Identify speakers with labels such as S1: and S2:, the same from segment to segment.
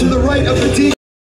S1: to the right of the DJ.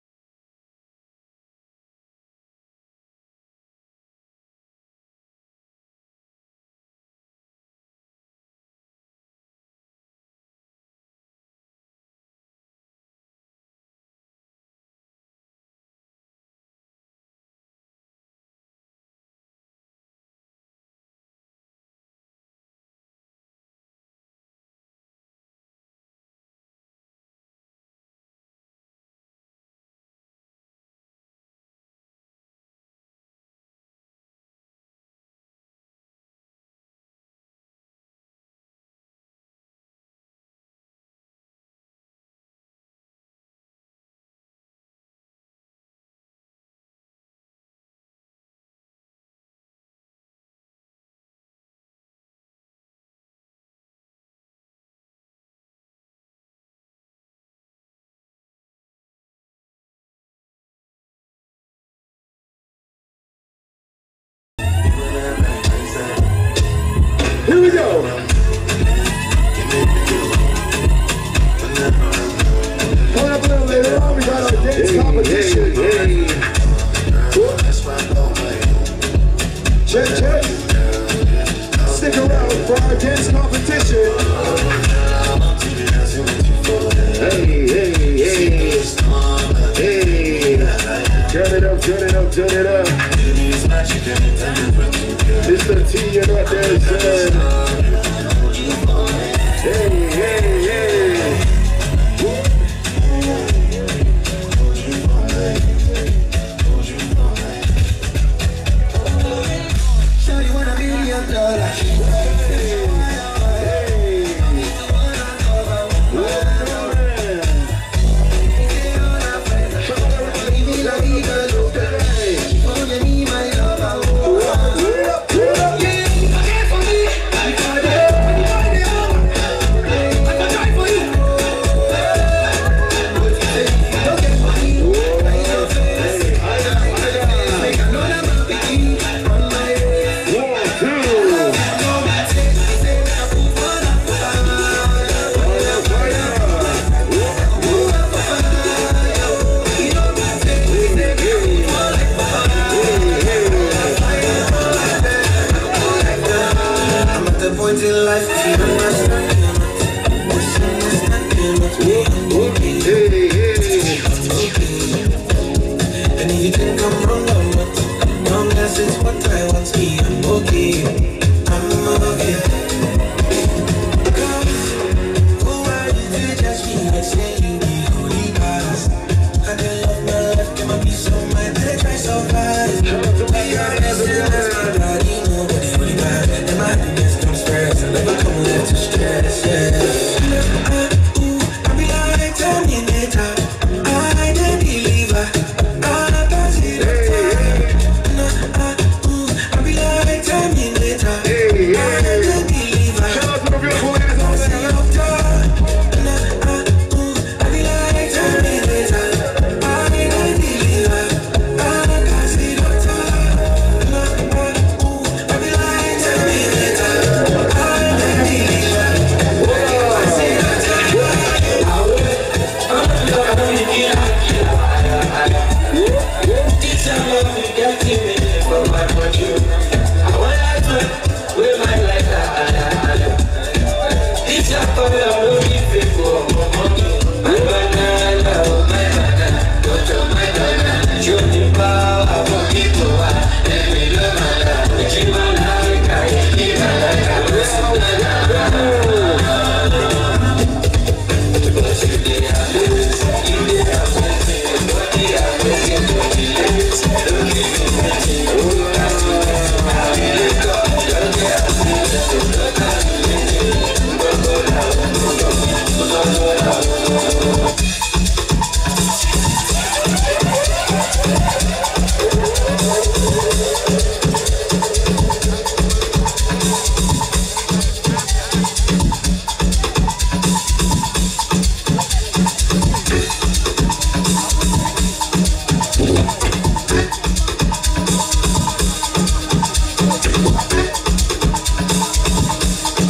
S1: Here we go. Coming up a little later on, we got our dance competition. Check, check. Stick around for our dance competition. Hey, hey, hey. Hey. Turn it up, turn it up, turn it up. Mr. T, you're not there, son. Hey, hey, hey. Show you $1 million.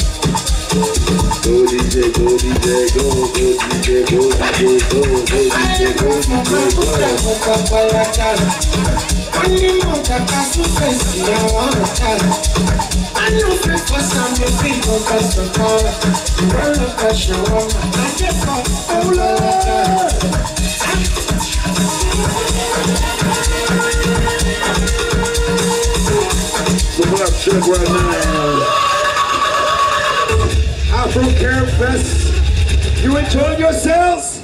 S1: Go DJ, go DJ, go DJ, go DJ, go DJ. Check right now. Afro Camp Fest. You enjoying yourselves?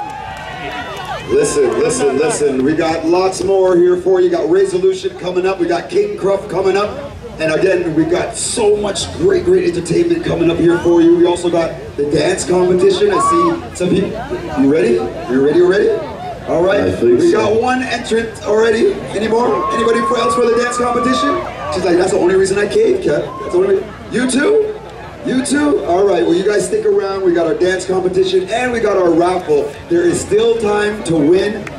S1: Listen. We got lots more here for you. We got Resolution coming up. We got King Cruff coming up. And again, we got so much great entertainment coming up here for you. We also got the dance competition. I see some people. You ready? You ready? All right. We got one entrant already. Any more? Anybody else for the dance competition? She's like, that's the only reason I came, Kat. That's the only reason. You too? You too? All right, well, you guys stick around. We got our dance competition and we got our raffle. There is still time to win.